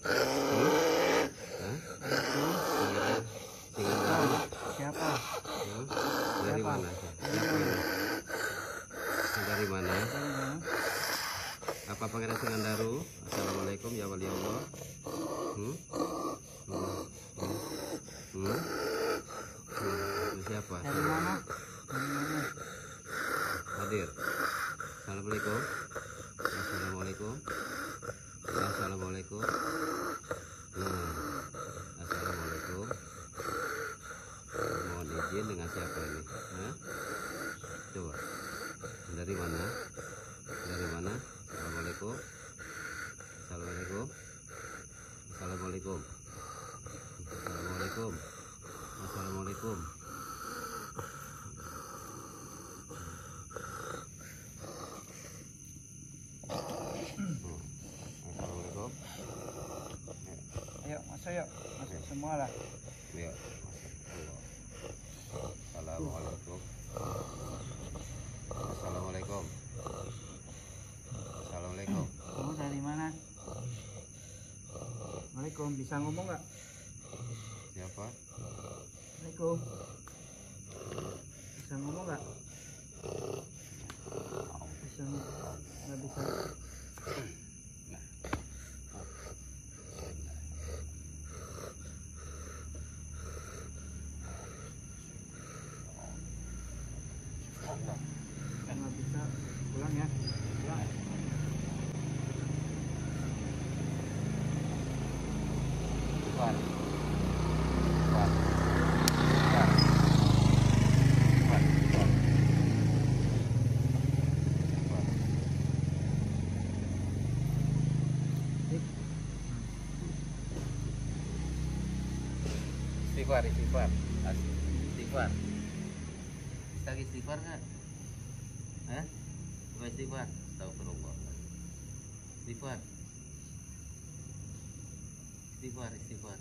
Hah? Singandaru. Siapa? Dari mana? Siapa ini? Dari mana? Apa Pangeran Singandaru? Assalamualaikum ya wali Allah. Itu siapa? Dari mana? Hadir. Assalamualaikum. Assalamualaikum. Assalamualaikum. Assalamualaikum. Mohon izin dengan siapa ini? Hah? Coba. Dari mana? Dari mana? Assalamualaikum. Assalamualaikum. Assalamualaikum. Assalamualaikum. Assalamualaikum. Assalamualaikum. Ayo masuk yuk, masuk semua lah. Ya. Assalamualaikum. Assalamualaikum. Assalamualaikum. Kamu dari mana? Waalaikum, bisa ngomong nggak? Siapa? Waalaikum. Bisa ngomong nggak? Bisa nggak bisa? Nggak bisa, pulang ya. Pulang. Bukan. Istighfar, istighfar, istighfar. Lagi istighfar kan? Hah? Coba istighfar. Astagfirullah. Istighfar. Istighfar, istighfar.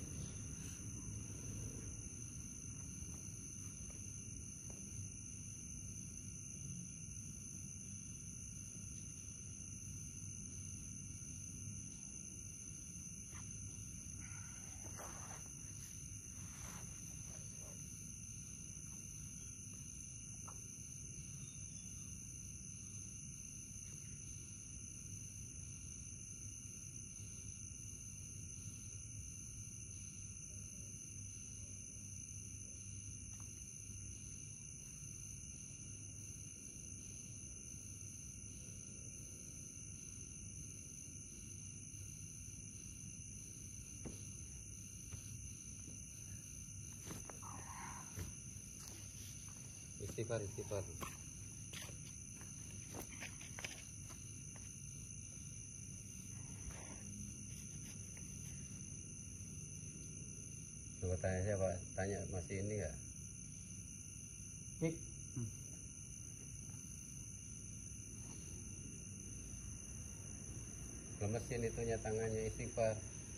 Istighfar, istighfar. Coba tanya siapa? Tanya masih ini nggak? Cik. Lemesin itunya tangannya, istighfar.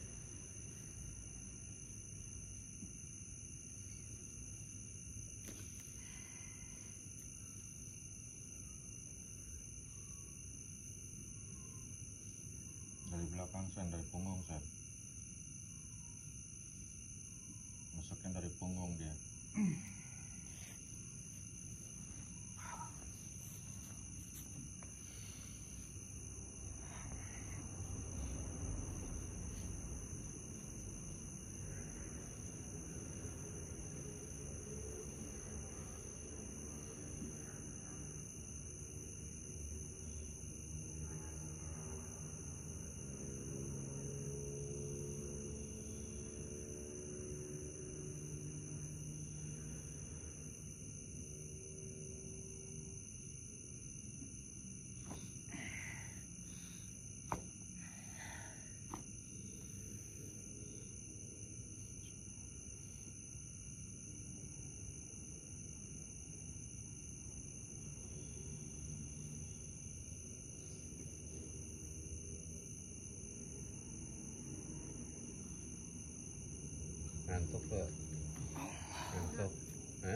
Dari belakang Sen, dari punggung Sen. Masukin dari punggung dia. Ngantuk tuh. Ngantuk. Hah?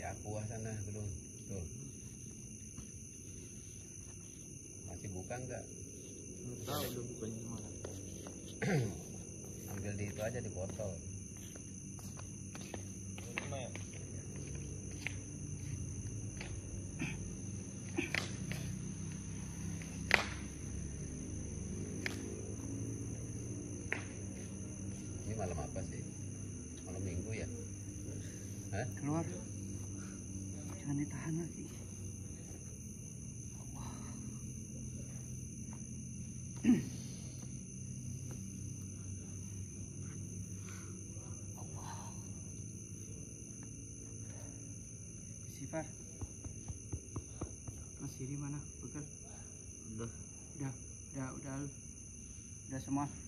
Kapuah sana belum. Tuh. Masih buka enggak? Nggak tahu udah bukanya mana. Ambil di itu aja di botol. Ini malam apa sih? Malam minggu ya? Hah? Keluar. Jangan ditahan lagi. Sifar. Masih di mana? Betul. Udah. Udah semua.